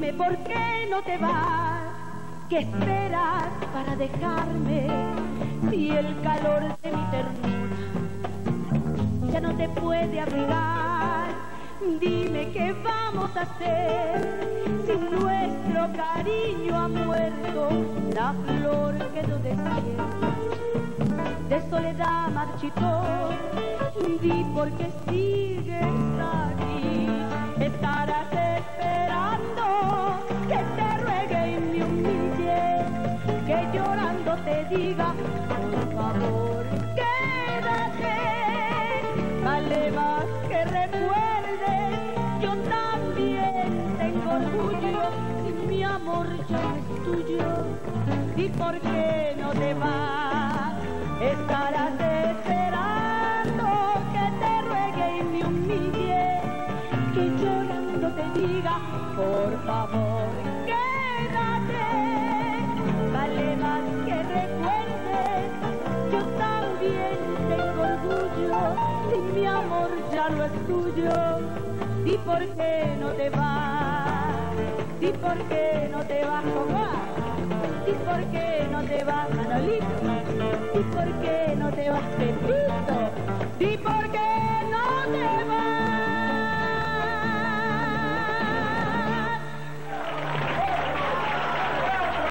Dime por qué no te vas, qué esperas para dejarme, si el calor de mi ternura ya no te puede abrigar. Dime qué vamos a hacer si nuestro cariño ha muerto, la flor quedó desierta, de soledad marchitó. Di por qué sigues aquí, estarás esperando que te ruegue y me humille, que llorando te diga, por favor, quédate. Vale más que recuerdes, yo también tengo orgullo, y mi amor ya es tuyo. ¿Y por qué no te vas? Estarás esperando que te ruegue y me humille, que llorando te diga, por favor, quédate. Vale más que recuerdes, yo también tengo orgullo, y mi amor ya no es tuyo. ¿Y por qué no te vas? ¿Y por qué no te vas, Cocoa? ¿Y por qué no te vas, Manolito? ¿Y por qué no te vas, Pepito?